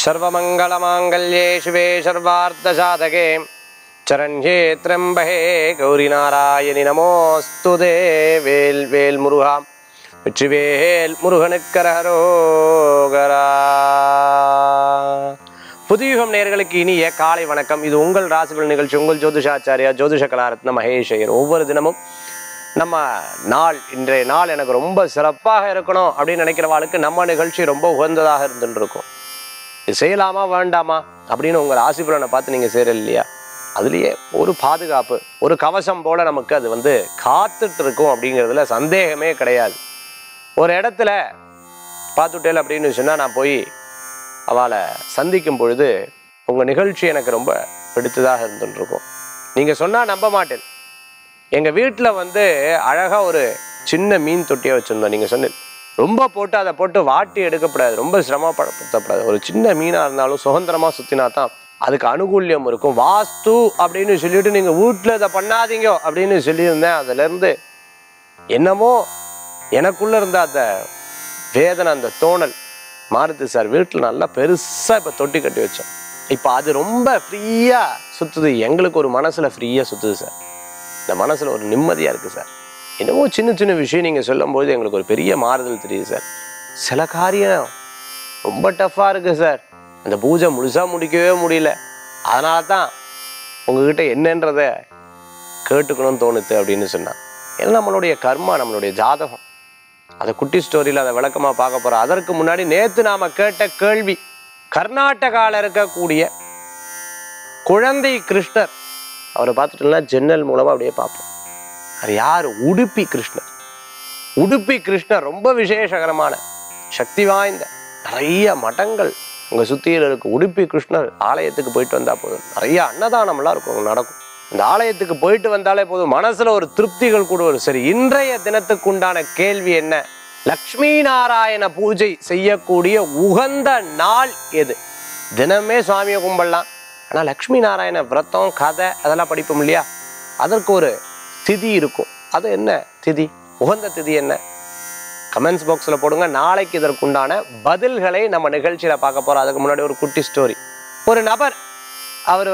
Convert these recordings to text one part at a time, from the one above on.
सर्वमंगलमांगल्ये शिवे सर्वार्थसाधके चरण्ये त्र्यंबके गौरी नारायणि नमोस्तुते वेल वेल मुरुगा வெற்றிவேல் முருகனுக்கரகரோகரா. புதுயுகம் நேயர்களுக்கு இனிய காலை வணக்கம். இது உங்கள் ராசிபலன் நிகழ்ச்சி. உங்கள் ஜோதிஷாச்சாரியா ஜோதிஷ கலாரத்ன மகேஷ் ஐயர். ஒவ்வொரு தினமும் நம்ம இன்றைய நாள் எனக்கு ரொம்ப சிறப்பாக இருக்கணும் அப்படின்னு நினைக்கிறவாளுக்கு நம்ம நிகழ்ச்சி ரொம்ப உகந்ததாக இருந்துட்டு இருக்கும். இது செய்யலாமா வேண்டாமா அப்படின்னு உங்கள் ராசிபலனை பார்த்து நீங்கள் செய்யற இல்லையா, அதுலேயே ஒரு பாதுகாப்பு, ஒரு கவசம் போல நமக்கு அது காத்துட்டு இருக்கும் அப்படிங்கிறதுல சந்தேகமே கிடையாது. ஒரு இடத்துல பார்த்துட்டேன் அப்படின்னு சொன்னால் நான் போய் அவளை சந்திக்கும் பொழுது உங்கள் நிகழ்ச்சி எனக்கு ரொம்ப பிடித்ததாக இருந்துருக்கும். நீங்கள் சொன்னால் நம்ப மாட்டேன், எங்கள் வீட்டில் அழகாக ஒரு சின்ன மீன் தொட்டியை வச்சுருந்தோம். நீங்கள் சொன்னீங்க ரொம்ப போட்டு அதை போட்டு வாட்டி எடுக்கப்படாது, ரொம்ப சிரமப்படுத்தப்படாது. ஒரு சின்ன மீனாக இருந்தாலும் சுதந்திரமாக சுற்றினா தான் அதுக்கு அனுகூல்யம் இருக்கும். வாஸ்து அப்படின்னு சொல்லிட்டு நீங்கள் வீட்டில் இதை பண்ணாதீங்க அப்படின்னு சொல்லியிருந்தேன். அதுலேருந்து என்னமோ எனக்குள்ளே இருந்த அந்த வேதனை, அந்த தோணல் மாறுது சார். வீட்டில் நல்லா பெருசாக இப்போ தொட்டி கட்டி வச்சோம். இப்போ அது ரொம்ப ஃப்ரீயாக சுற்றுது. எங்களுக்கு ஒரு மனசில் ஃப்ரீயாக சுற்றுது சார். இந்த மனசில் ஒரு நிம்மதியாக இருக்குது சார். என்னவோ சின்ன சின்ன விஷயம் நீங்கள் சொல்லும்போது எங்களுக்கு ஒரு பெரிய மாறுதல் தெரியுது சார். சில காரியம் ரொம்ப டஃப்பாக இருக்குது சார், அந்த பூஜை முழுசாக முடிக்கவே முடியல. அதனால தான் உங்ககிட்ட என்னன்றதை கேட்டுக்கணும்னு தோணுது அப்படின்னு சொன்னான். ஏன்னா நம்மளுடைய கர்மா, நம்மளுடைய ஜாதகம், அதை குட்டி ஸ்டோரியில் அதை விளக்கமாக பார்க்க போகிறோம். அதற்கு முன்னாடி நேற்று நாம் கேட்ட கேள்வி, கர்நாடகாவில் இருக்கக்கூடிய குழந்தை கிருஷ்ணர், அவரை பார்த்துட்டோம்னா ஜன்னல் மூலமாக அப்படியே பார்ப்போம். அது யார்? உடுப்பி கிருஷ்ணர். உடுப்பி கிருஷ்ணர் ரொம்ப விசேஷகரமான சக்தி வாய்ந்த நிறைய மடங்கள் உங்கள் சுற்றியில் இருக்கும். உடுப்பி கிருஷ்ணர் ஆலயத்துக்கு போயிட்டு வந்தால் போதும், நிறைய அன்னதானம்லாம் இருக்கும், நடக்கும். இந்த ஆலயத்துக்கு போயிட்டு வந்தாலே போதும், மனசுல ஒரு திருப்திகள் கூட வரும். சரி, இன்றைய தினத்துக்கு உண்டான கேள்வி என்ன? லக்ஷ்மி நாராயண பூஜை செய்யக்கூடிய உகந்த நாள் எது? தினமே சுவாமியை கும்பிடலாம், ஆனால் லக்ஷ்மி நாராயண விரதம் கதை அதெல்லாம் படிப்போம் இல்லையா, அதற்கு ஒரு திதி இருக்கும். அது என்ன திதி, உகந்த திதி என்ன? கமெண்ட்ஸ் பாக்ஸில் போடுங்க. நாளைக்கு இதற்குண்டான பதில்களை நம்ம நிகழ்ச்சியில் பார்க்க போகிறோம். அதுக்கு முன்னாடி ஒரு குட்டி ஸ்டோரி. ஒரு நபர், அவர்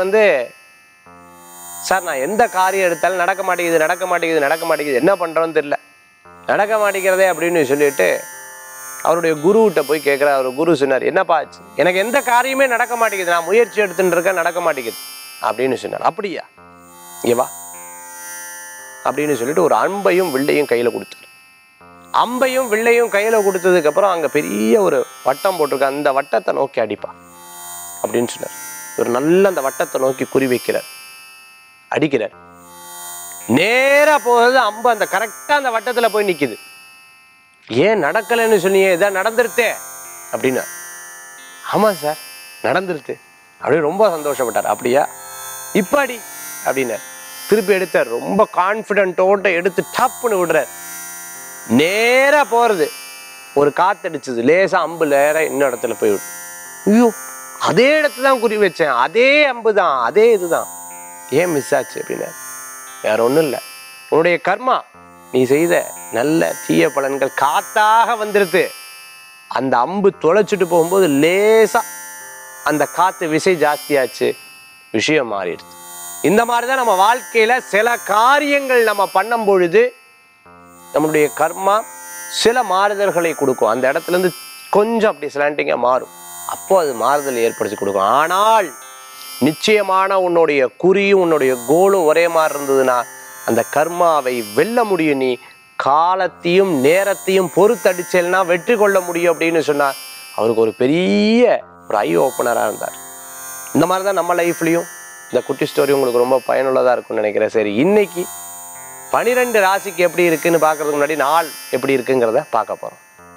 சார் நான் எந்த காரியம் எடுத்தாலும் நடக்க மாட்டேங்குது, என்ன பண்ணுறோன்னு தெரியல, நடக்க மாட்டேங்கிறதே அப்படின்னு சொல்லிட்டு அவருடைய குருகிட்ட போய் கேட்குறார். அவர் குரு சொன்னார், என்னப்பா ஆச்சு? எனக்கு எந்த காரியமே நடக்க மாட்டேங்குது, நான் முயற்சி எடுத்துட்டு இருக்கேன், நடக்க மாட்டேங்குது அப்படின்னு சொன்னார். அப்படியா, இங்கே வா அப்படின்னு சொல்லிட்டு ஒரு அம்பையும் வில்லையும் கையில் கொடுத்தார். அம்பையும் வில்லையும் கையில் கொடுத்ததுக்கப்புறம் அங்கே பெரிய ஒரு வட்டம் போட்டிருக்க, அந்த வட்டத்தை நோக்கி அடிப்பா அப்படின்னு சொன்னார். ஒரு நல்ல அந்த வட்டத்தை நோக்கி குறி வைக்கிறார், அடிக்கிறார். நேரா போகுது அம்பு, அந்த கரெக்டா அந்த வட்டத்துல போய் நிக்குது. ஏன் நடக்கலைன்னு சொன்னீங்க, இதான் நடந்துருத்தே அப்படின்னா. ஆமா சார் நடந்துருத்து அப்படின்னு ரொம்ப சந்தோஷப்பட்டார். அப்படியா, இப்ப அடி அப்படின்னார். திருப்பி எடுத்தார், ரொம்ப கான்பிடென்ட்டோட எடுத்து டப்புன்னு விடுறார். நேரா போறது, ஒரு காத்தடிச்சது, லேசா அம்பு நேரா இன்னொரு இடத்துல போய் விடு. ஐயோ, அதே இடத்துல தான் குறி வச்சேன், அதே அம்பு தான், அதே இதுதான், ஏன் மிஸ் ஆச்சு அப்படின்னா, வேற ஒன்றும் இல்லை, உன்னுடைய கர்மா, நீ செய்த நல்ல தீய பலன்கள் காத்தாக வந்துடுது. அந்த அம்பு தொலைச்சிட்டு போகும்போது லேசா அந்த காத்து விசை ஜாஸ்தியாச்சு, விஷயம் மாறிடுது. இந்த மாதிரி தான் நம்ம வாழ்க்கையில சில காரியங்கள் நம்ம பண்ணும் பொழுது நம்மளுடைய கர்மா சில மாறுதல்களை கொடுக்கும். அந்த இடத்துல இருந்து கொஞ்சம் அப்படி ஸ்லாண்டிங்கா மாறும், அப்போ அது மாறுதல் ஏற்படுத்தி கொடுக்கும். ஆனால் நிச்சயமான உன்னுடைய குறியும் உன்னுடைய கோலும் ஒரே மாதிரி இருந்ததுன்னா அந்த கர்மாவை வெல்ல முடியும். நீ காலத்தையும் நேரத்தையும் பொறுத்தடிச்சல்னா வெற்றி கொள்ள முடியும் அப்படின்னு சொன்னார். அவருக்கு ஒரு பெரிய ஒரு ஐ ஓப்பனராக இருந்தார். இந்த மாதிரி தான் நம்ம லைஃப்லையும் இந்த குட்டி ஸ்டோரி உங்களுக்கு ரொம்ப பயனுள்ளதாக இருக்கும்னு நினைக்கிறேன். சரி, இன்னைக்கு 12 ராசிக்கு எப்படி இருக்குன்னு பார்க்கறதுக்கு முன்னாடி நாள் எப்படி இருக்குங்கிறத பார்க்க போகிறோம்.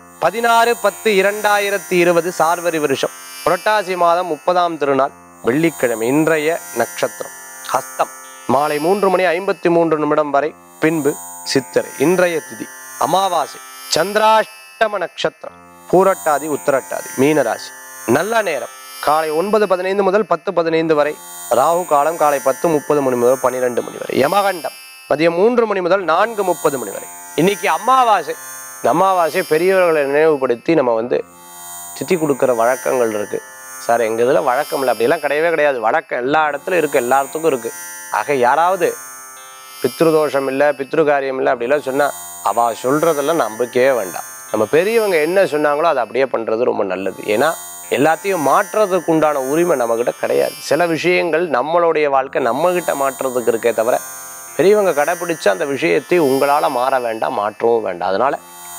16/10/2020 சார்வரி வருஷம் புரட்டாசி மாதம் 30ஆம் திருநாள் வெள்ளிக்கிழமை. இன்றைய நட்சத்திரம் ஹஸ்தம், மாலை 3:53 வரை, பின்பு சித்திரை. இன்றைய திதி அமாவாசை, சந்திராஷ்டம நட்சத்திரம், பூரட்டாதி உத்தரட்டாதி, மீனராசி. நல்ல நேரம் காலை 9:15 முதல் 10:15 வரை, ராகு காலம் காலை 10:30 மணி முதல் 12 மணி வரை, யமகண்டம் மதியம் 3 மணி முதல் 4:30 மணி வரை. இன்னைக்கு அமாவாசை. அமாவாசை பெரியவர்களை நினைவுபடுத்தி நம்ம திதி கொடுக்குற வழக்கங்கள் இருக்கு. சார் எங்கள் இதில் வழக்கம் இல்லை, அப்படிலாம் கிடையவே கிடையாது. வழக்கம் எல்லா இடத்துலையும் இருக்குது, எல்லாத்துக்கும் இருக்குது. ஆக யாராவது பித்ருதோஷம் இல்லை, பித்ருகாரியம் இல்லை அப்படிலாம் சொன்னால் அவள் சொல்கிறதெல்லாம் நம்பிக்கையே வேண்டாம். நம்ம பெரியவங்க என்ன சொன்னாங்களோ அதை அப்படியே பண்ணுறது ரொம்ப நல்லது. ஏன்னா எல்லாத்தையும் மாற்றுறதுக்கு உண்டான உரிமை நம்மக்கிட்ட கிடையாது. சில விஷயங்கள் நம்மளுடைய வாழ்க்கை நம்மக்கிட்ட மாற்றுறதுக்கு இருக்கே தவிர பெரியவங்க கடைப்பிடிச்சா அந்த விஷயத்தை உங்களால் மாற வேண்டாம், மாற்றவும் வேண்டாம். அதனால்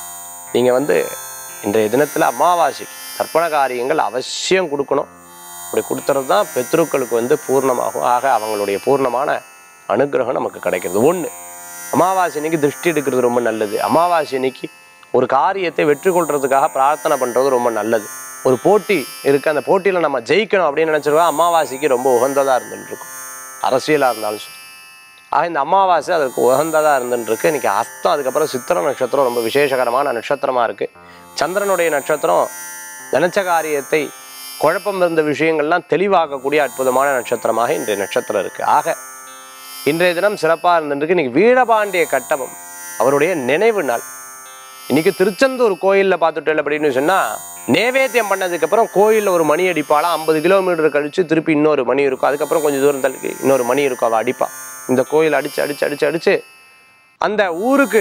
நீங்கள் இன்றைய தினத்தில் அமாவாசைக்கு தர்ப்பண காரியங்கள் அவசியம் கொடுக்கணும். அப்படி கொடுத்துறது தான் பித்ருக்களுக்கு பூர்ணமாகும். ஆக அவங்களுடைய பூர்ணமான அனுகிரகம் நமக்கு கிடைக்கிறது. ஒன்று, அமாவாசை அன்னைக்கு திருஷ்டி எடுக்கிறது ரொம்ப நல்லது. அமாவாசை அன்னைக்கு ஒரு காரியத்தை வெற்றி கொள்றதுக்காக பிரார்த்தனை பண்ணுறது ரொம்ப நல்லது. ஒரு போட்டி இருக்குது, அந்த போட்டியில் நம்ம ஜெயிக்கணும் அப்படின்னு நினச்சிருக்கோம். அமாவாசைக்கு ரொம்ப உகந்ததாக இருந்துருக்கும், அரசியலாக இருந்தாலும் சரி. ஆக இந்த அமாவாசை அதற்கு உகந்ததாக இருந்துருக்கு. இன்றைக்கி அஸ்தம், அதுக்கப்புறம் சித்திர நட்சத்திரம் ரொம்ப விசேஷகரமான நட்சத்திரமாக இருக்குது. சந்திரனுடைய நட்சத்திரம் நினச்ச காரியத்தை, குழப்பம் இருந்த விஷயங்கள்லாம் தெளிவாக்கக்கூடிய அற்புதமான நட்சத்திரமாக இன்றைய நட்சத்திரம் இருக்குது. ஆக இன்றைய தினம் சிறப்பாக இருந்துருக்கு. இன்றைக்கி வீரபாண்டிய கட்டபொம்மன் அவருடைய நினைவு நாள். இன்றைக்கி திருச்செந்தூர் கோயிலில் பார்த்துட்டேன் அப்படின்னு சொன்னால், நேவேத்தியம் பண்ணதுக்கப்புறம் கோயிலில் ஒரு மணி அடிப்பாலாம். 50 கிலோமீட்டர் கழித்து திருப்பி இன்னொரு மணி இருக்கும். அதுக்கப்புறம் கொஞ்சம் தூரம் தள்ளி இன்னொரு மணி இருக்கும், அவள் அடிப்பாள். இந்த கோயில் அடித்து அந்த ஊருக்கு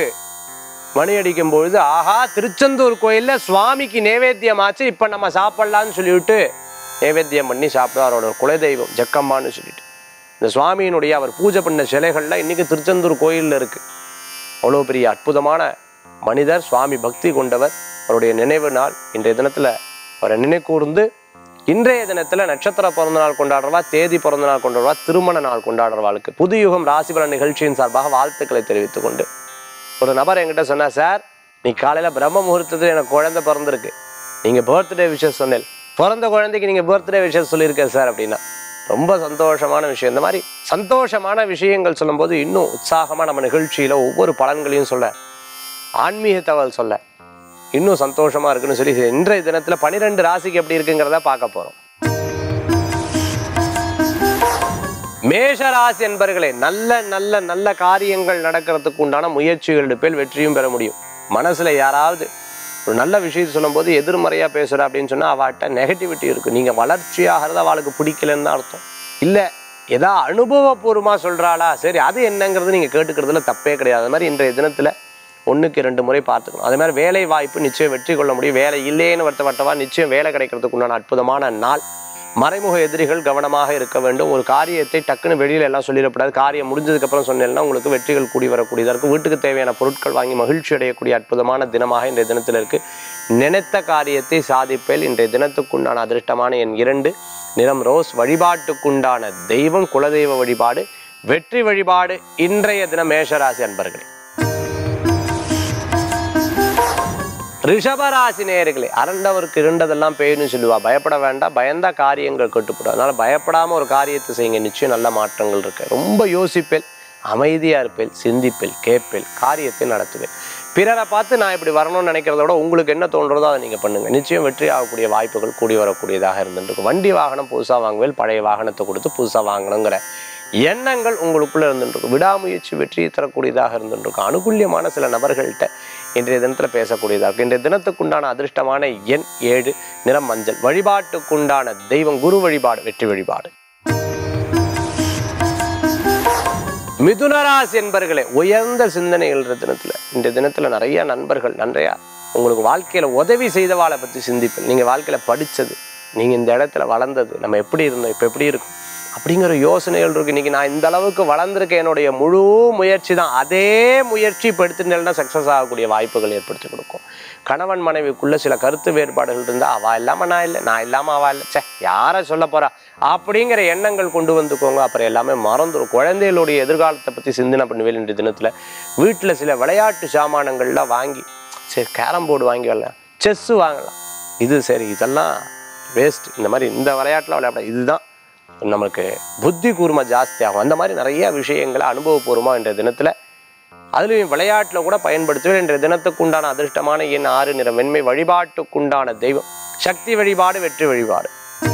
மணி அடிக்கும் பொழுது, ஆஹா திருச்செந்தூர் கோயிலில் சுவாமிக்கு நேவேத்தியம் ஆச்சு, இப்போ நம்ம சாப்பிட்லான்னு சொல்லிவிட்டு நேவேத்தியம் பண்ணி சாப்பிடுவார். அவரோட குலதெய்வம் ஜக்கம்மான்னு சொல்லிட்டு இந்த சுவாமியினுடைய அவர் பூஜை பண்ண சிலைகள்லாம் இன்றைக்கி திருச்செந்தூர் கோயிலில் இருக்குது. அவ்வளோ பெரிய அற்புதமான மனிதர், சுவாமி பக்தி கொண்டவர். அவருடைய நினைவு நாள் இன்றைய தினத்தில் அவரை நினைக்கூர்ந்து, இன்றைய தினத்தில் நட்சத்திர பிறந்த நாள் கொண்டாடுறவா, தேதி பிறந்த நாள் கொண்டாடுறவா, திருமண நாள் கொண்டாடுறவாளுக்கு புதுயுகம் ராசிபலன் நிகழ்ச்சியின் சார்பாக வாழ்த்துக்களை தெரிவித்துக் கொண்டு, ஒரு நபர் என்கிட்ட சொன்னார், சார் நீ காலையில் பிரம்ம முகூர்த்தத்தில் எனக்கு குழந்தை பிறந்திருக்கு, நீங்கள் பர்த்டே விஷயம் சொன்னேன், பிறந்த குழந்தைக்கு நீங்கள் பர்த்டே விஷயம் சொல்லியிருக்கேன் சார் அப்படின்னா. ரொம்ப சந்தோஷமான விஷயம். இந்த மாதிரி சந்தோஷமான விஷயங்கள் சொல்லும்போது இன்னும் உற்சாகமாக நம்ம நிகழ்ச்சியில் ஒவ்வொரு பலன்களையும் சொல்ல, ஆன்மீக தகவல் சொல்ல இன்னும் சந்தோஷமாக இருக்குன்னு சொல்லி இன்றைய தினத்தில் 12 ராசிக்கு எப்படி இருக்குங்கிறத பார்க்க போகிறோம். மேஷ ராசி என்பர்களே, நல்ல நல்ல நல்ல காரியங்கள் நடக்கிறதுக்கு உண்டான முயற்சிகள் எடுப்பேல் வெற்றியும் பெற முடியும். மனசில் யாராவது ஒரு நல்ல விஷயத்தை சொல்லும்போது எதிர்மறையாக பேசுகிறா அப்படின்னு சொன்னால் அவட்ட நெகட்டிவிட்டி இருக்குது. நீங்கள் வளர்ச்சியாகிறத அவளுக்கு பிடிக்கலன்னு தான் அர்த்தம். இல்லை ஏதா அனுபவபூர்வமாக சொல்கிறாளா, சரி அது என்னங்கிறது நீங்கள் கேட்டுக்கிறதுல தப்பே கிடையாது. அது மாதிரி இன்றைய தினத்தில் 1க்கு 2 முறை பார்த்துக்கணும். அதே மாதிரி வேலை வாய்ப்பு நிச்சயம் வெற்றி கொள்ள முடியும். வேலை இல்லைன்னு வருத்தப்பட்டவா நிச்சயம் வேலை கிடைக்கிறதுக்கு உண்டான அற்புதமான நாள். மறைமுக எதிரிகள் கவனமாக இருக்க வேண்டும். ஒரு காரியத்தை டக்குன்னு வெளியில் எல்லாம் சொல்லிடக்கூடாது. காரியம் முடிஞ்சதுக்கப்புறம் சொன்னேன்னா உங்களுக்கு வெற்றிகள் கூடி வரக்கூடியதாக இருக்கும். வீட்டுக்கு தேவையான பொருட்கள் வாங்கி மகிழ்ச்சி அடையக்கூடிய அற்புதமான தினமாக இன்றைய தினத்தில் இருக்குது. நினைத்த காரியத்தை சாதிப்பேல். இன்றைய தினத்துக்குண்டான அதிர்ஷ்டமான எண் 2, நிறம் ரோஸ். வழிபாட்டுக்குண்டான தெய்வம் குலதெய்வ வழிபாடு, வெற்றி வழிபாடு. இன்றைய தினம் மேஷராசி அன்பர்களே. ரிஷபராசி நேயர்களே, அரண்டவருக்கு இருண்டதெல்லாம் பேய்னு சொல்லுவா. பயப்பட வேண்டாம், பயந்தா காரியங்கள் கட்டுப்படும். அதனால் பயப்படாமல் ஒரு காரியத்தை செய்யுங்க, நிச்சயம் நல்ல மாற்றங்கள் இருக்கு. ரொம்ப யோசிப்பேல், அமைதியாக இருப்பேல், சிந்திப்பேல், கேட்பேல், காரியத்தை நடத்துவேன். பிறரை பார்த்து நான் இப்படி வரணும்னு நினைக்கிறத விட உங்களுக்கு என்ன தோன்றதோ அதை நீங்கள் பண்ணுங்கள். நிச்சயம் வெற்றி ஆகக்கூடிய வாய்ப்புகள் கூடி வரக்கூடியதாக இருந்துருக்கும். வண்டி வாகனம் புதுசாக வாங்குவேல், பழைய வாகனத்தை கொடுத்து புதுசாக வாங்கணுங்கிற எண்ணங்கள் உங்களுக்குள்ளே இருந்துருக்கும். விடாமுயற்சி வெற்றியை தரக்கூடியதாக இருந்துருக்கும். அனுகூல்யமான சில நபர்கள்ட்ட இன்றைய தினத்தில் பேசக்கூடியதாக இருக்கும். இன்றைய தினத்துக்குண்டான அதிர்ஷ்டமான எண் 7, நிறம் மஞ்சள். வழிபாட்டுக்குண்டான தெய்வம் குரு வழிபாடு, வெற்றி வழிபாடு. மிதுனராசி என்பர்களே, உயர்ந்த சிந்தனைகள் தினத்தில் இன்றைய தினத்தில் நிறைய நண்பர்கள் நிறையா உங்களுக்கு வாழ்க்கையில் உதவி செய்தவாளை பற்றி சிந்திப்பேன். நீங்கள் வாழ்க்கையில் படித்தது, நீங்கள் இந்த இடத்துல வளர்ந்தது, நம்ம எப்படி இருந்தோம், இப்போ எப்படி இருக்கும் அப்படிங்கிற யோசனைகள் இருக்குது. இன்றைக்கி நான் இந்த அளவுக்கு வளர்ந்துருக்கேன், என்னுடைய முழு முயற்சி தான். அதே முயற்சி இப்போ எடுத்துட்டேன்னா சக்ஸஸ் ஆகக்கூடிய வாய்ப்புகள் ஏற்படுத்தி கொடுக்கும். கணவன் மனைவிக்குள்ளே சில கருத்து வேறுபாடுகள் இருந்தால், அவள் இல்லாமல் நான் இல்லை, நான் இல்லாமல் அவள் இல்லை, யாரை சொல்ல போகிறா அப்படிங்கிற எண்ணங்கள் கொண்டு வந்துக்கோங்க. அப்புறம் எல்லாமே மறந்துடும். குழந்தைகளுடைய எதிர்காலத்தை பற்றி சிந்தனை பண்ணுவேன். இன்றைய தினத்தில் வீட்டில் சில விளையாட்டு சாமானங்கள்லாம் வாங்கி, சரி கேரம் போர்டு வாங்கி வரலாம், செஸ்ஸு வாங்கலாம், இது சரி இதெல்லாம் வேஸ்ட், இந்த மாதிரி இந்த விளையாட்டில் விளையாட இதுதான் நமக்கு புத்தி கூர்மை ஜாஸ்தி ஆகும். அந்த மாதிரி நிறைய விஷயங்களை அனுபவபூர்வமாக இன்றைய தினத்தில் அதுலேயும் விளையாட்டில் கூட பயன்படுத்துவேன். இன்றைய தினத்துக்குண்டான அதிர்ஷ்டமான எண் 6, நிறம் வெண்மை. வழிபாட்டுக்குண்டான தெய்வம் சக்தி வழிபாடு, வெற்றி வழிபாடு.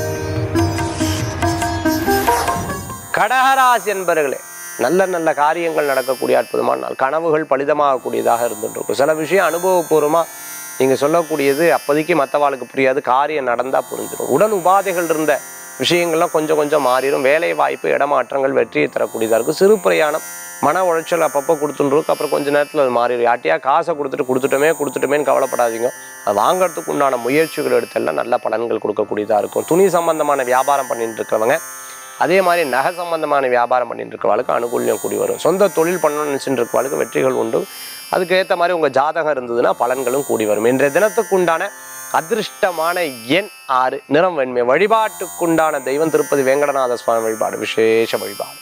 கடகராசி என்பர்களே, நல்ல நல்ல காரியங்கள் நடக்கக்கூடிய அற்புதமான நாள். கனவுகள் பலிதமாகக்கூடியதாக இருந்துட்டு இருக்கும். சில விஷயம் அனுபவபூர்வமாக நீங்கள் சொல்லக்கூடியது அப்போதைக்கு மற்றவாளுக்கு புரியாது, காரியம் நடந்தால் புரிஞ்சிடும். உடல் உபாதைகள் இருந்த விஷயங்கள்லாம் கொஞ்சம் கொஞ்சம் மாறிடும். வேலை வாய்ப்பு இடமாற்றங்கள் வெற்றியை தரக்கூடியதாக இருக்கும். சிறு பிரயாணம் மன உளைச்சல் அப்பப்போ கொடுத்துட்டுருக்கு, அப்புறம் கொஞ்சம் நேரத்தில் அது மாறிடும். யார்ட்டையா காசை கொடுத்துட்டோமேன்னு கவலைப்படாதீங்க. அது வாங்கிறதுக்கு உண்டான முயற்சிகள் எடுத்தெல்லாம் நல்ல பலன்கள் கொடுக்கக்கூடியதாக இருக்கும். துணி சம்பந்தமான வியாபாரம் பண்ணிட்டு இருக்கிறவங்க, அதே மாதிரி நகை சம்பந்தமான வியாபாரம் பண்ணிட்டு இருக்கிறவளுக்கு அனுகூல்யம் கூடி வரும். சொந்த தொழில் பண்ணணும்னு நினச்சிட்டு இருக்கிறவளுக்கு வெற்றிகள் உண்டு. அதுக்கு ஏற்ற மாதிரி உங்கள் ஜாதகம் இருந்ததுன்னா பலன்களும் கூடி வரும். இன்றைய தினத்துக்குண்டான அதிர்ஷ்டமான எண் 6, நிறம் வெண்மை. வழிபாட்டுக்குண்டான தெய்வம் திருப்பதி வேங்கடநாத சுவாமி வழிபாடு, விசேஷ வழிபாடு.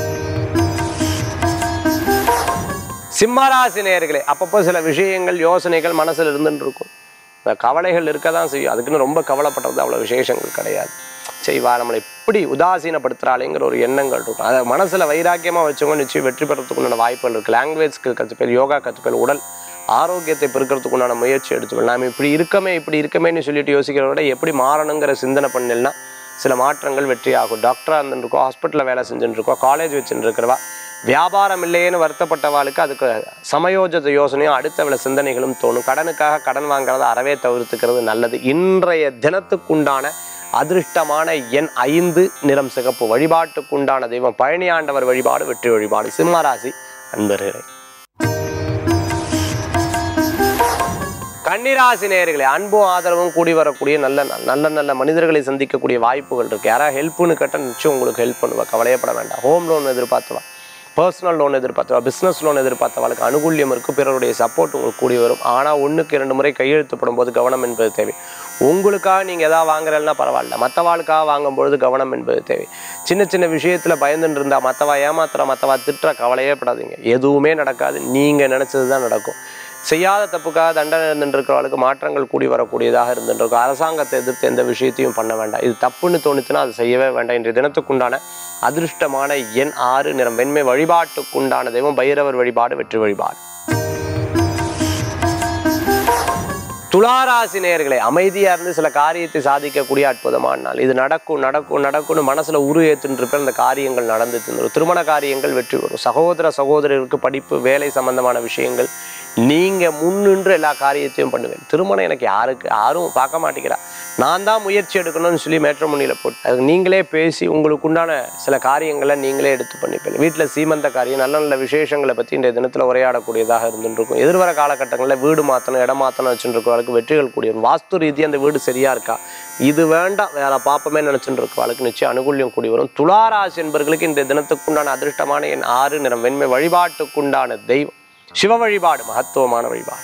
சிம்மராசி நேயர்களே, அப்பப்போ சில விஷயங்கள் யோசனைகள் மனசில் இருந்துட்டு இருக்கும். இந்த கவலைகள் இருக்க தான் செய்யும். அதுக்குன்னு ரொம்ப கவலைப்படுறது அவ்வளோ விசேஷங்கள் கிடையாது. செய்வா நம்மளை இப்படி உதாசீனப்படுத்துகிறாளேங்கிற ஒரு எண்ணங்கள் இருக்கும். அதை மனசில் வைராக்கியமாக வச்சவங்க நிச்சயம் வெற்றி பெறத்துக்குண்டான வாய்ப்புகள் இருக்குது. லாங்குவேஜ் ஸ்கில் கற்றுப்பேல், யோகா கற்றுப்பேல், உடல் ஆரோக்கியத்தை பெருக்கிறதுக்குண்டான முயற்சி எடுத்துப்பேன். நாம் இப்படி இருக்கமேன்னு சொல்லிட்டு யோசிக்கிறத விட எப்படி மாறணுங்கிற சிந்தனை பண்ணலன்னா சில மாற்றங்கள் வெற்றி ஆகும். டாக்டராக இருந்துருக்கோம், ஹாஸ்பிட்டலில் வேலை செஞ்சுட்டுருக்கோம், காலேஜ் வச்சுட்டு இருக்கிறவா, வியாபாரம் இல்லையேன்னு வருத்தப்பட்டவாளுக்கு அதுக்கு சமயோஜித யோசனையும் அடுத்த வில சிந்தனைகளும் தோணும். கடனுக்காக கடன் வாங்குறத அறவே தவிர்த்துக்கிறது நல்லது. இன்றைய தினத்துக்குண்டான அதிர்ஷ்டமான எண் 5, நிறம் சிகப்பு. வழிபாட்டுக்குண்டான தெய்வம் பழனி ஆண்டவர் வழிபாடு, வெற்றி வழிபாடு. சிம்மராசி அன்பர்களே. கன்னிராசி நேயர்களே, அன்பும் ஆதரவும் கூடி வரக்கூடிய நல்ல மனிதர்களை சந்திக்கக்கூடிய வாய்ப்புகள் இருக்கு. யாராவது ஹெல்ப்னு கேட்டால் நிச்சயம் உங்களுக்கு ஹெல்ப் பண்ணுவா, கவலையப்பட வேண்டாம். ஹோம் லோன் எதிர்பார்த்துவா, பர்சனல் லோன் எதிர்பார்த்தவா, பிஸ்னஸ் லோன் எதிர்பார்த்தவாளுக்கு அனுகூல்யம் இருக்குது. பிறருடைய சப்போர்ட் உங்களுக்கு கூடி வரும். ஆனால் 1க்கு 2 முறை கையெழுத்துப்படும் போது கவனம் என்பது தேவை. உங்களுக்காக நீங்கள் எதாவது வாங்குறதுனா பரவாயில்ல, மற்றவாளுக்காக வாங்கும்பொழுது கவனம் என்பது தேவை. சின்ன விஷயத்தில் பயந்துட்டு இருந்தால் மற்றவா ஏமாத்துறா, மற்றவா திட்டுற, கவலையே படாதீங்க. எதுவுமே நடக்காது, நீங்கள் நினச்சது தான் நடக்கும். செய்யாத தப்புக்காக தண்டனை இருந்துருக்கிறவளுக்கு மாற்றங்கள் கூடி வரக்கூடியதாக இருந்துருக்கும். அரசாங்கத்தை எதிர்த்து எந்த விஷயத்தையும் பண்ண வேண்டாம். இது தப்புன்னு தோணுச்சுன்னா அது செய்யவே வேண்டாம். இன்றைய தினத்துக்குண்டான அதிர்ஷ்டமான எண் 6, நிறம் வெண்மை. வழிபாட்டுக்குண்டான தெய்வம் பைரவர் வழிபாடு, வெற்றி வழிபாடு. துளாராசி நேயர்களே, அமைதியாக இருந்து சில காரியத்தை சாதிக்கக்கூடிய அற்புதமான நாள். இது நடக்கும்னு மனசில் உரு ஏற்றுன்னு இருப்பேன். அந்த காரியங்கள் நடந்து தந்துடும். திருமண காரியங்கள் வெற்றி வரும். சகோதரருக்கு படிப்பு, வேலை சம்பந்தமான விஷயங்கள் நீங்கள் முன்னின்று எல்லா காரியத்தையும் பண்ணுவேன். திருமணம் எனக்கு யாரும் பார்க்க மாட்டேங்கிறா, நான் தான் முயற்சி எடுக்கணும்னு சொல்லி மேட்ரிமோனியில் போட்டு அதுக்கு நீங்களே பேசி உங்களுக்கு உண்டான சில காரியங்களை நீங்களே எடுத்து பண்ணிப்பேன். வீட்டில் சீமந்த காரியம், நல்ல விசேஷங்களை பற்றி இன்றைய தினத்தில் உரையாடக்கூடியதாக இருந்துருக்கும். எதிர்வர காலகட்டங்களில் வீடு மாற்றணும், இடம் மாற்றணும் வச்சுட்டு இருக்கிறவங்களுக்கு வெற்றிகள் கூடிய வாஸ்து ரீதியாக அந்த வீடு சரியாக இருக்கா, இது வேண்டாம் வேற பாப்பமே நினச்சிட்டு இருக்கிறவங்களுக்கு நிச்சயம் அனுகூல்யம் கூடி வரும். துளாராசி என்பவர்களுக்கு இன்றைய தினத்துக்குண்டான அதிர்ஷ்டமான எண் 6, நிறம் வெண்மை. வழிபாட்டுக்குண்டான தெய்வம் சிவ வழிபாடு, மகத்துவமான வழிபாடு.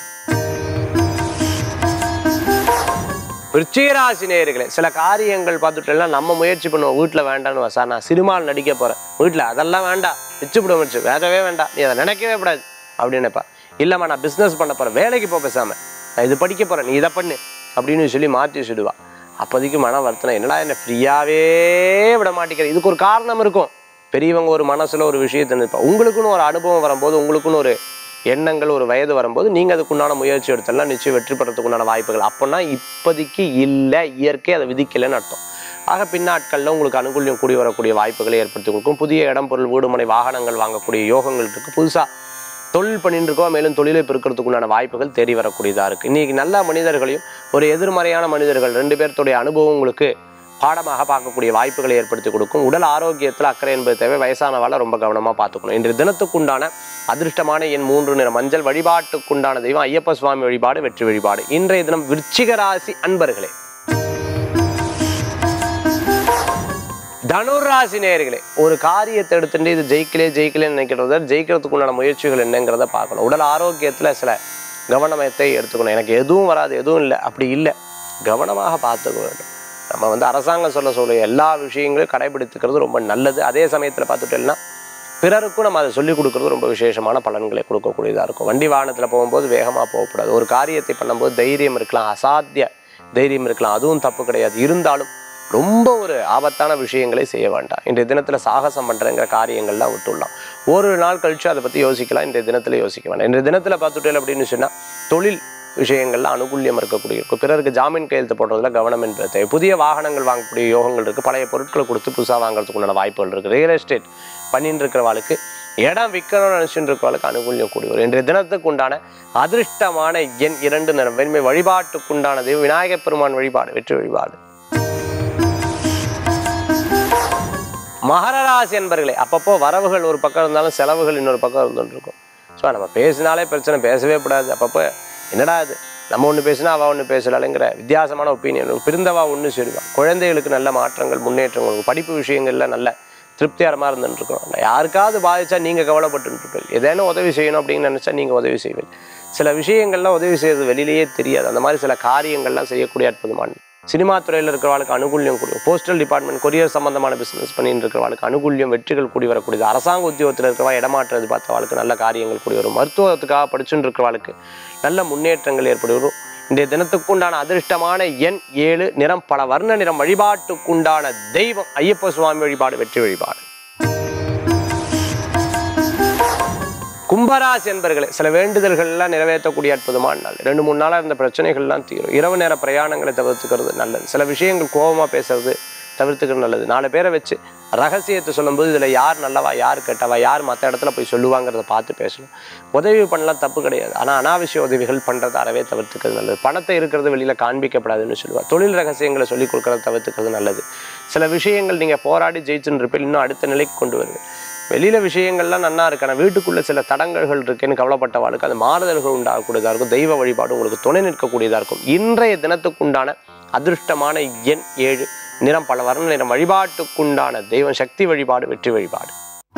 விருச்சிகராசி நேயர்களே, சில காரியங்கள் பார்த்துட்டேன்னா நம்ம முயற்சி பண்ணுவோம். வீட்டில் வேண்டான்னு சார், நான் சினிமாவில் நடிக்க போகிறேன், வீட்டில் அதெல்லாம் வேண்டாம், வச்சு வேறவே வேண்டாம், நீ அதை நினைக்கவே கூடாது அப்படின்னு நினைப்பா. இல்லைம்மா நான் பிஸ்னஸ் பண்ண போகிறேன், வேலைக்கு போக பேசாமல் நான் இது படிக்க போகிறேன், நீ இதை பண்ணு அப்படின்னு சொல்லி மாற்றி வச்சுடுவா. அப்போதைக்கு மன வருத்தனை, என்னடா என்ன ஃப்ரீயாகவே விட மாட்டேங்கிற. இதுக்கு ஒரு காரணம் இருக்கும். பெரியவங்க ஒரு மனசில் ஒரு விஷயத்தை நினைப்பா. உங்களுக்குன்னு ஒரு அனுபவம் வரும்போது, உங்களுக்குன்னு ஒரு எண்ணங்கள், ஒரு வயது வரும்போது நீங்கள் அதுக்குண்டான முயற்சி எடுத்தெல்லாம் நிச்சயம் வெற்றி பெறத்துக்குண்டான வாய்ப்புகள். அப்போனா இப்போதைக்கு இல்லை, இயற்கை அதை விதிக்கலைன்னு அர்த்தம். ஆக பின்னாட்களில் உங்களுக்கு அனுகூல்யம் கூடி வரக்கூடிய வாய்ப்புகளை ஏற்படுத்தி கொடுக்கும். புதிய இடம், பொருள், வீடுமனை, வாகனங்கள் வாங்கக்கூடிய யோகங்கள் இருக்குது. புதுசாக தொழில் பண்ணிட்டு இருக்கோம், மேலும் தொழிலை பெருக்கிறதுக்குண்டான வாய்ப்புகள் தேடி வரக்கூடியதாக இருக்குது. இன்றைக்கி நல்ல மனிதர்களையும் ஒரு எதிர்மறையான மனிதர்கள் 2 பேர்த்துடைய அனுபவம் உங்களுக்கு பாடமாக பார்க்கக்கூடிய வாய்ப்புகளை ஏற்படுத்தி கொடுக்கும். உடல் ஆரோக்கியத்தில் அக்கறை என்பது தேவை. வயசானவாளை ரொம்ப கவனமாக பார்த்துக்கணும். இன்றைய தினத்துக்குண்டான அதிர்ஷ்டமான எண் 3, நிறம் மஞ்சள். வழிபாட்டுக்குண்டான தெய்வம் ஐயப்ப சுவாமி வழிபாடு, வெற்றி வழிபாடு. இன்றைய தினம் விருச்சிகராசி அன்பர்களே. தனுராசி நேயர்களே, ஒரு காரியத்தை எடுத்துட்டு இது ஜெயிக்கலேன்னு நினைக்கிறத ஜெயிக்கிறதுக்குண்டான முயற்சிகள் என்னங்கிறத பார்க்கணும். உடல் ஆரோக்கியத்தில் சில கவனத்தை எடுத்துக்கணும். எனக்கு எதுவும் வராது, எதுவும் இல்லை, அப்படி இல்லை, கவனமாக பார்த்துக்க வேண்டும். நம்ம அரசாங்கம் சொல்ல எல்லா விஷயங்களையும் கடைபிடித்துக்கிறது ரொம்ப நல்லது. அதே சமயத்தில் பார்த்துட்டோம்னா பிறருக்கும் நம்ம அதை சொல்லிக் கொடுக்குறது ரொம்ப விசேஷமான பலன்களை கொடுக்கக்கூடியதாக இருக்கும். வண்டி வாகனத்தில் போகும்போது வேகமாக போகக்கூடாது. ஒரு காரியத்தை பண்ணும்போது தைரியம் இருக்கலாம், அசாத்திய தைரியம் இருக்கலாம், அதுவும் தப்பு கிடையாது. இருந்தாலும் ரொம்ப ஒரு ஆபத்தான விஷயங்களை செய்ய வேண்டாம். இன்றைய தினத்தில் சாகசம் பண்ணுறங்கிற காரியங்கள்லாம் விட்டுடலாம். ஒரு நாள் கழிச்சு அதை பற்றி யோசிக்கலாம், இன்றைய தினத்தில் யோசிக்க வேண்டாம். இன்றைய தினத்தில் பார்த்துட்டேன் அப்படின்னு சொன்னால் தொழில் விஷயங்கள்லாம் அனுகூல்யம் இருக்கக்கூடிய இருக்கும். பிறருக்கு ஜாமீன் கையெழுத்து போடுறதுல கவனம் என்பது தேவை. புதிய வாகனங்கள் வாங்கக்கூடிய யோகங்கள் இருக்குது. பழைய பொருட்களை கொடுத்து புதுசாக வாங்குறதுக்குண்டான வாய்ப்புகள் இருக்குது. ரியல் எஸ்டேட் பண்ணிட்டு இருக்கிறவாளுக்கு இடம் விற்கணும்னு நினைச்சுட்டு இருக்கவளுக்கு அனுகூல்யம் கூடி வரும். இன்றைய தினத்துக்கு உண்டான அதிர்ஷ்டமான எண் 2 நிறம் வெண்மை. வழிபாட்டுக்குண்டான தெய்வம் விநாயகப் பெருமான் வழிபாடு வெற்றி வழிபாடு. மகர ராசி என்பர்களே, அப்பப்போ வரவுகள் ஒரு பக்கம் இருந்தாலும் செலவுகள் இன்னொரு பக்கம் இருந்துட்டு இருக்கும். ஸோ நம்ம பேசினாலே பிரச்சனை, பேசவே கூடாது. அப்பப்போ என்னடா இது, நம்ம ஒன்று பேசினா அவள் ஒன்று பேசலாங்கிற வித்தியாசமான ஒப்பீனியன், பிரிந்தவா ஒன்று சேருவான். குழந்தைகளுக்கு நல்ல மாற்றங்கள் முன்னேற்றங்கள், படிப்பு விஷயங்கள்ல நல்ல திருப்திகரமாக இருந்துட்டு இருக்கணும். யாருக்காவது பாதிச்சா நீங்கள் கவலைப்பட்டுருப்பீங்க. ஏதேனும் உதவி செய்யணும் அப்படின்னு நினச்சா நீங்கள் உதவி செய்வீங்க. சில விஷயங்கள்லாம் உதவி செய்யறது வெளியிலேயே தெரியாது. அந்த மாதிரி சில காரியங்கள்லாம் செய்யக்கூடிய அற்புதமான சினிமா துறையில் இருக்கிறவளுக்கு அனுகூல்யம் கூடிய, போஸ்டல் டிபார்ட்மெண்ட் கொரியர் சம்பந்தமான பிஸ்னஸ் பண்ணிட்டு இருக்கிறவளுக்கு அனுகூல்யம் வெற்றிகள் கூடி வரக்கூடியது. அரசாங்க உத்தியோகத்தில் இருக்கிறவா இடமாற்றது பார்த்தவளுக்கு நல்ல காரியங்கள் கூடி வரும். மருத்துவத்துக்காக படிச்சுட்டு இருக்கிறவளுக்கு நல்ல முன்னேற்றங்கள் ஏற்படி வரும். இன்றைய தினத்துக்குண்டான அதிர்ஷ்டமான எண் 7 நிறம் பல வர்ண நிறம். வழிபாட்டுக்குண்டான தெய்வம் ஐயப்ப சுவாமி வழிபாடு வெற்றி வழிபாடு. கும்பராசி என்பர்களே, சில வேண்டுதல்கள்லாம் நிறைவேற்றக்கூடிய அற்புதமான நாள். 2-3 நாளாக இருந்த பிரச்சனைகள்லாம் தீரும். இரவு நேர பிரயாணங்களை தவிர்த்துக்கிறது நல்லது. சில விஷயங்கள் கோபமாக பேசுறது தவிர்த்துக்கிறது நல்லது. 4 பேரை வச்சு ரகசியத்தை சொல்லும்போது இதில் யார் நல்லவா யார் கெட்டவா யார் மற்ற இடத்துல போய் சொல்லுவாங்கிறத பார்த்து பேசணும். உதவி பண்ணலாம் தப்பு கிடையாது. ஆனால் அனாவசிய உதவிகள் பண்ணுறது அறவே தவிர்த்துக்கிறது நல்லது. பணத்தை இருக்கிறது வெளியில் காண்பிக்கப்படாதுன்னு சொல்லுவாள். தொழில் ரகசியங்களை சொல்லிக் கொடுக்கறத தவிர்த்துக்கிறது நல்லது. சில விஷயங்கள் நீங்கள் போராடி ஜெயிச்சுன்னு இருப்பீங்க, இன்னும் அடுத்த நிலைக்கு கொண்டு வருது. வெளியில் விஷயங்கள்லாம் நல்லா இருக்கு, ஆனால் வீட்டுக்குள்ளே சில தடங்கல்கள் இருக்குன்னு கவலைப்பட்டவாளுக்கு அந்த மாறுதல்கள் உண்டாகக்கூடியதாக இருக்கும். தெய்வ வழிபாடு உங்களுக்கு துணை நிற்கக்கூடியதாக இருக்கும். இன்றைய தினத்துக்குண்டான அதிர்ஷ்டமான எண் 7 நிறம் பல வர்ண நிறம். வழிபாட்டுக்குண்டான தெய்வம் சக்தி வழிபாடு வெற்றி வழிபாடு.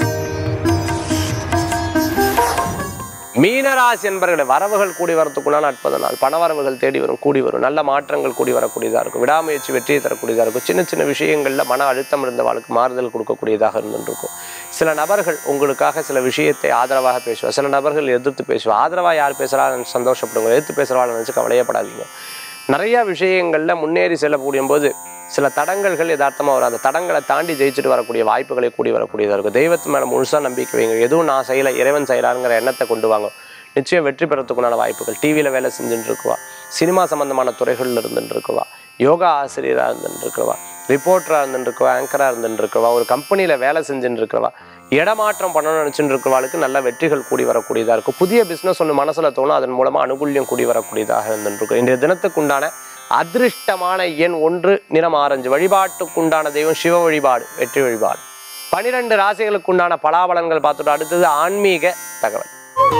மீனராசி என்பவர்களே, வரவுகள் கூடி வரத்துக்குள்ளான அற்புத நாள். பணவரவுகள் தேடி வரும், கூடி வரும். நல்ல மாற்றங்கள் கூடி வரக்கூடியதாக இருக்கும். விடாமுயற்சி வெற்றியை தரக்கூடியதாக இருக்கும். சின்ன சின்ன விஷயங்களில் மன அழுத்தம் இருந்தவாளுக்கு மாறுதல் கொடுக்கக்கூடியதாக இருந்துருக்கும். சில நபர்கள் உங்களுக்காக சில விஷயத்தை ஆதரவாக பேசுவார், சில நபர்கள் எதிர்த்து பேசுவார். ஆதரவாக யார் பேசுகிறான்னு சந்தோஷப்படுங்க, எதிர்த்து பேசுகிறவாள் நினச்சி கவலையப்படாதீங்க. நிறையா விஷயங்களில் முன்னேறி செல்லக்கூடிய போது சில தடங்கல்கள் யதார்த்தமாக வரும். அந்த தடங்களை தாண்டி ஜெயிச்சுட்டு வரக்கூடிய வாய்ப்புகளை கூடி வரக்கூடியதாக இருக்கும். தெய்வத்து மேலே முழுசாக நம்பிக்கை வைங்க. எதுவும் நான் செய்யலை, இறைவன் செய்கிறாருங்கிற எண்ணத்தை கொண்டு வாங்க. நிச்சயம் வெற்றி பெறத்துக்குண்டான வாய்ப்புகள். டிவியில் வேலை செஞ்சுட்டு இருக்குவா, சினிமா சம்பந்தமான துறைகளில் இருந்துட்டு இருக்குவா, யோகா ஆசிரியராக இருந்துட்டு இருக்கிறவா, ரிப்போர்ட்டராக இருந்துட்டு இருக்கவா, ஆங்கராக இருந்துட்டு இருக்கவா, ஒரு கம்பெனியில் வேலை செஞ்சுட்டு இருக்கிறவா, இடமாற்றம் பண்ணணும்னு நினச்சிட்டு இருக்கிறவாளுக்கு நல்ல வெற்றிகள் கூடி வரக்கூடியதாக இருக்கும். புதிய பிஸ்னஸ் ஒன்று மனசில் தோணும், அதன் மூலமாக அனுகூல்யம் கூடி வரக்கூடியதாக இருந்துட்டு இருக்கும். இன்றைய தினத்துக்குண்டான அதிர்ஷ்டமான எண் 1 நிறம் ஆரஞ்சு. வழிபாட்டுக்குண்டான தெய்வம் சிவ வழிபாடு வெற்றி வழிபாடு. 12 ராசிகளுக்குண்டான பலாபலன்கள் பார்த்துட்டு அடுத்தது ஆன்மீக தகவல்.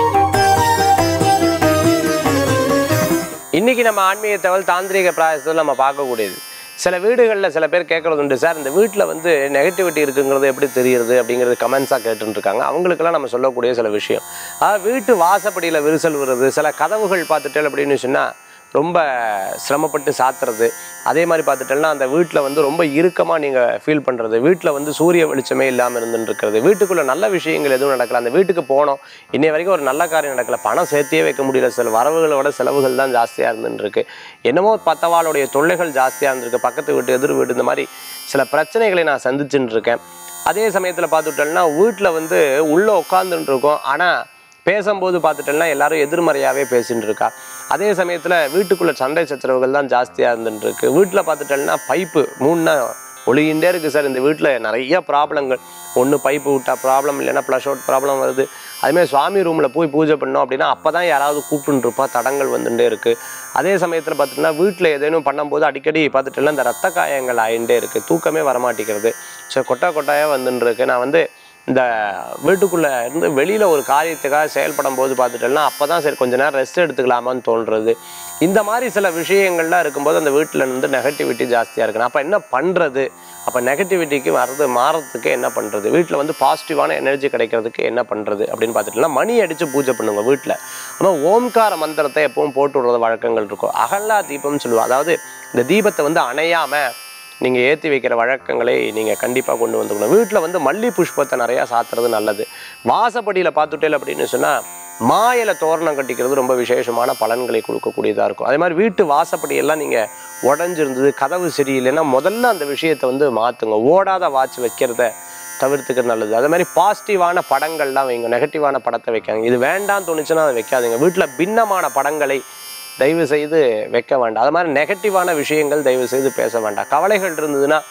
இன்னைக்கு நம்ம ஆன்மீக தகவல் தாந்திரிக பிராயசத்தில் நம்ம பார்க்கக்கூடியது. சில வீடுகளில் சில பேர் கேட்கறது உண்டு, சார் இந்த வீட்டில் வந்து நெகட்டிவிட்டி இருக்குங்கிறது எப்படி தெரியுது அப்படிங்கிறது கமெண்ட்ஸாக கேட்டுருக்காங்க. அவங்களுக்கெல்லாம் நம்ம சொல்லக்கூடிய சில விஷயம், வீட்டு வாசப்படியில் விரிசல் வருது, சில கதவுகள் பார்த்துட்டேன் அப்படின்னு சொன்னால் ரொம்ப சிரமப்பட்டு சாத்துறது, அதே மாதிரி பார்த்துட்டேன்னா அந்த வீட்டில் வந்து ரொம்ப இறுக்கமாக நீங்கள் ஃபீல் பண்ணுறது, வீட்டில் வந்து சூரிய வெளிச்சமே இல்லாமல் இருந்துட்டு இருக்கிறது, வீட்டுக்குள்ளே நல்ல விஷயங்கள் எதுவும் நடக்கல, அந்த வீட்டுக்கு போனோம் இன்னை வரைக்கும் ஒரு நல்ல காரியம் நடக்கல, பணம் சேர்த்தியே வைக்க முடியல, சில வரவுகளோட செலவுகள் தான் ஜாஸ்தியாக இருந்துருக்கு, என்னமோ பத்தவாளுடைய தொல்லைகள் ஜாஸ்தியாக இருந்திருக்கு, பக்கத்து வீட்டு எதிர் வீடு, இந்த மாதிரி சில பிரச்சனைகளை நான் சந்திச்சுட்டு இருக்கேன். அதே சமயத்தில் பார்த்துட்டேன்னா வீட்டில் வந்து உள்ளே உட்காந்துட்டு இருக்கோம், ஆனால் பேசும்போது பார்த்துட்டேன்னா எல்லாரும் எதிர்மறையாகவே பேசிகிட்டு இருக்கா. அதே சமயத்தில் வீட்டுக்குள்ளே சண்டை சச்சரவுகள் தான் ஜாஸ்தியாக இருந்துருக்கு. வீட்டில் பார்த்துட்டேன்னா பைப்பு 3 ஒழுகின்றே இருக்குது சார். இந்த வீட்டில் நிறைய ப்ராப்ளங்கள், ஒன்று பைப்பு விட்டால் ப்ராப்ளம், இல்லைன்னா ப்ளஷ் அவுட் ப்ராப்ளம் வருது. அதுமாதிரி சுவாமி ரூமில் போய் பூஜை பண்ணோம் அப்படின்னா அப்போ தான் யாராவது கூப்பிட்டுருப்பா, தடங்கள் வந்துட்டே இருக்குது. அதே சமயத்தில் பார்த்திங்கன்னா வீட்டில் ஏதேனும் பண்ணும்போது அடிக்கடி பார்த்துட்டேன்னா இந்த ரத்த காயங்கள் ஆகிட்டே இருக்குது, தூக்கமே வரமாட்டேங்கிறது, ஸோ கொட்டாயாக வந்துட்டுருக்கு. நான் வந்து இந்த வீட்டுக்குள்ளே இருந்து வெளியில் ஒரு காரியத்துக்காக செயல்படும் போது பார்த்துட்டேன்னா அப்போ தான் சரி கொஞ்ச நேரம் ரெஸ்ட் எடுத்துக்கலாமான்னு தோன்றுறது. இந்த மாதிரி சில விஷயங்கள்லாம் இருக்கும்போது அந்த வீட்டில் இருந்து நெகட்டிவிட்டி ஜாஸ்தியாக இருக்குன்னு அப்போ என்ன பண்ணுறது, அப்போ நெகட்டிவிட்டிக்கு மாறதுக்கு என்ன பண்ணுறது, வீட்டில் வந்து பாசிட்டிவான எனர்ஜி கிடைக்கிறதுக்கு என்ன பண்ணுறது அப்படின்னு பார்த்துட்டோம்னா மணி அடித்து பூஜை பண்ணுங்க வீட்டில். ஆனால் ஓம்கார மந்திரத்தை எப்பவும் போட்டு விடுறது வழக்கங்கள் இருக்கும். அகல்லா தீபம்னு சொல்லுவோம், அதாவது இந்த தீபத்தை வந்து அணையாமல் நீங்கள் ஏற்றி வைக்கிற வழக்கங்களை நீங்கள் கண்டிப்பாக கொண்டு வந்துக்கணும். வீட்டில் வந்து மல்லி புஷ்பத்தை நிறையா சாத்துறது நல்லது. வாசப்படியில் பார்த்துட்டேன் அப்படின்னு சொன்னால் மாயில தோரணம் கட்டிக்கிறது ரொம்ப விசேஷமான பலன்களை கொடுக்கக்கூடியதாக இருக்கும். அதே மாதிரி வீட்டு வாசப்படியெல்லாம் நீங்கள் உடஞ்சிருந்தது, கதவு சரியில்லைன்னா முதல்ல அந்த விஷயத்தை வந்து மாற்றுங்க. ஓடாத வாட்ச் வைக்கிறத தவிர்த்துக்கிறது நல்லது. அதே மாதிரி பாசிட்டிவான படங்கள்லாம் வைங்க, நெகட்டிவான படத்தை வைக்காங்க. இது வேண்டாம் தோணுச்சுன்னா அதை வைக்காதீங்க. வீட்டில் பின்னமான படங்களை தயவு செய்து வைக்க வேண்டாம். அது மாதிரி நெகட்டிவான விஷயங்கள் தயவு செய்து பேச வேண்டாம். கவலைகள் இருந்ததுன்னா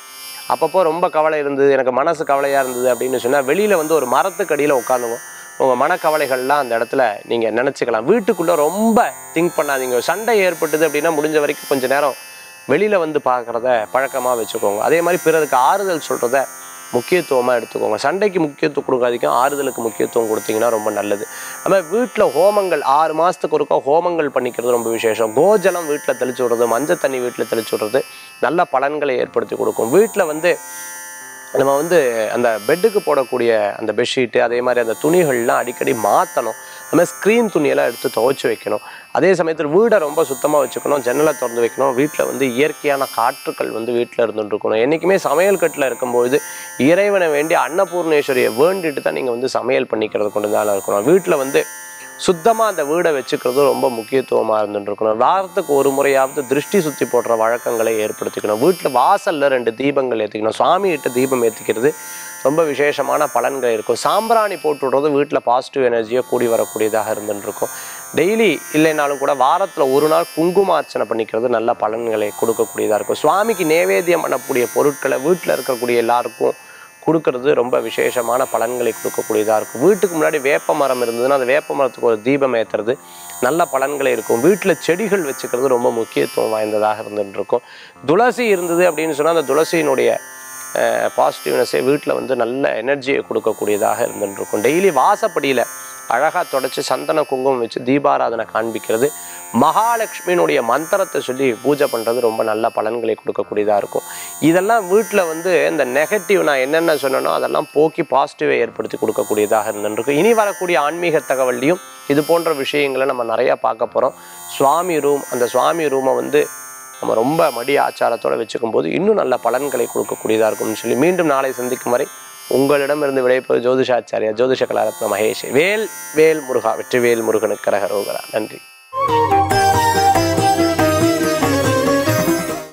அப்பப்போ ரொம்ப கவலை இருந்தது, எனக்கு மனசு கவலையாக இருந்தது அப்படின்னு சொன்னால் வெளியில் வந்து ஒரு மரத்துக்கு அடியில் உட்காந்துங்க. உங்கள் மனக்கவலைகள்லாம் அந்த இடத்துல நீங்கள் நினச்சிக்கலாம். வீட்டுக்குள்ளே ரொம்ப திங்க் பண்ணாதீங்க. சண்டை ஏற்பட்டது அப்படின்னா முடிஞ்ச வரைக்கும் கொஞ்சம் நேரம் வெளியில் வந்து பார்க்குறத பழக்கமாக வச்சுக்கோங்க. அதே மாதிரி பிறருக்கு ஆறுதல் சொல்கிறத முக்கியத்துவமாக எடுத்துக்கோங்க. சண்டைக்கு முக்கியத்துவம் கொடுக்காதீங்க, ஆறுதலுக்கு முக்கியத்துவம் கொடுத்தீங்கன்னா ரொம்ப நல்லது. நம்ம வீட்டில் ஹோமங்கள் 6 மாதத்துக்கு ஒருக்கா ஹோமங்கள் பண்ணிக்கிறது ரொம்ப விசேஷம். கோஜலம் வீட்டில் தெளிச்சு விடுறது, மஞ்சள் தண்ணி வீட்டில் தெளிச்சு விடுறது நல்ல பலன்களை ஏற்படுத்தி கொடுக்கும். வீட்டில் வந்து நம்ம வந்து அந்த பெட்டுக்கு போடக்கூடிய அந்த பெட்ஷீட்டு, அதே மாதிரி அந்த துணிகள்லாம் அடிக்கடி மாற்றணும். அது மாதிரி ஸ்க்ரீன் துணியெல்லாம் எடுத்து துவைச்சி வைக்கணும். அதே சமயத்தில் வீடை ரொம்ப சுத்தமாக வச்சுக்கணும், ஜன்னலை திறந்து வைக்கணும். வீட்டில் வந்து இயற்கையான காற்றுக்கள் வந்து வீட்டில் இருந்துட்டு இருக்கணும். என்றைக்குமே சமையல் கட்டில் இருக்கும்போது இறைவனை வேண்டி அன்னபூர்ணேஸ்வரியை வேண்டிட்டு தான் நீங்கள் வந்து சமையல் பண்ணிக்கிறது கொண்டு தான் இருக்கணும். வீட்டில் வந்து சுத்தமாக அந்த வீடை வச்சுக்கிறது ரொம்ப முக்கியத்துவமாக இருந்துட்டு இருக்கணும். வாரத்துக்கு ஒரு முறையாவது திருஷ்டி சுற்றி போடுற வழக்கங்களை ஏற்படுத்திக்கணும். வீட்டில் வாசலில் 2 தீபங்கள் ஏற்றிக்கணும். சுவாமிகிட்ட தீபம் ஏற்றிக்கிறது ரொம்ப விசேஷமான பலன்கள் இருக்கும். சாம்பிராணி போட்டு விடுறது வீட்டில் பாசிட்டிவ் எனர்ஜியை கூடி வரக்கூடியதாக இருந்துட்டு இருக்கும். டெய்லி இல்லைனாலும் கூட வாரத்தில் ஒரு நாள் குங்குமார்ச்சனை பண்ணிக்கிறது நல்ல பலன்களை கொடுக்கக்கூடியதாக இருக்கும். சுவாமிக்கு நேவேத்தியம் பண்ணக்கூடிய பொருட்களை வீட்டில் இருக்கக்கூடிய எல்லாருக்கும் கொடுக்கறது ரொம்ப விசேஷமான பலன்களை கொடுக்கக்கூடியதாக இருக்கும். வீட்டுக்கு முன்னாடி வேப்ப மரம் இருந்ததுன்னா அந்த வேப்ப மரத்துக்கு ஒரு தீபம் ஏற்றுறது நல்ல பலன்களை இருக்கும். வீட்டில் செடிகள் வச்சுக்கிறது ரொம்ப முக்கியத்துவம் வாய்ந்ததாக இருந்துட்டு இருக்கும். துளசி இருந்தது அப்படின்னு சொன்னால் அந்த துளசியினுடைய பாசிட்டிவ்னஸே வீட்டில் வந்து நல்ல எனர்ஜியை கொடுக்கக்கூடியதாக இருந்துட்டு இருக்கும். டெய்லி வாசப்படியில் அழகாக தொடச்சி சந்தன குங்குமம் வச்சு தீபாராதனை காண்பிக்கிறது, மகாலட்சுமியினுடைய மந்திரத்தை சொல்லி பூஜை பண்ணுறது ரொம்ப நல்ல பலன்களை கொடுக்கக்கூடியதாக இருக்கும். இதெல்லாம் வீட்டில் வந்து இந்த நெகட்டிவ் நான் என்னென்ன சொன்னனோ அதெல்லாம் போக்கி பாசிட்டிவை ஏற்படுத்தி கொடுக்கக்கூடியதாக இருந்துருக்கு. இனி வரக்கூடிய ஆன்மீக தகவல்லையும் இது போன்ற விஷயங்களை நம்ம நிறையா பார்க்க போகிறோம். சுவாமி ரூம், அந்த சுவாமி ரூமை வந்து நம்ம ரொம்ப மடி ஆச்சாரத்தோடு வச்சுக்கும் போது இன்னும் நல்ல பலன்களை கொடுக்கக்கூடியதாக இருக்கும்னு சொல்லி மீண்டும் நாளை சந்திக்கும் வரை உங்களிடமிருந்து விடைபெறுவது ஜோதிஷாச்சாரியா ஜோதிஷ கலாரத்ன மகேஷ். வேல் வேல் முருகா, வெற்றிவேல் முருகனுக்கு கரகரோகரா. நன்றி.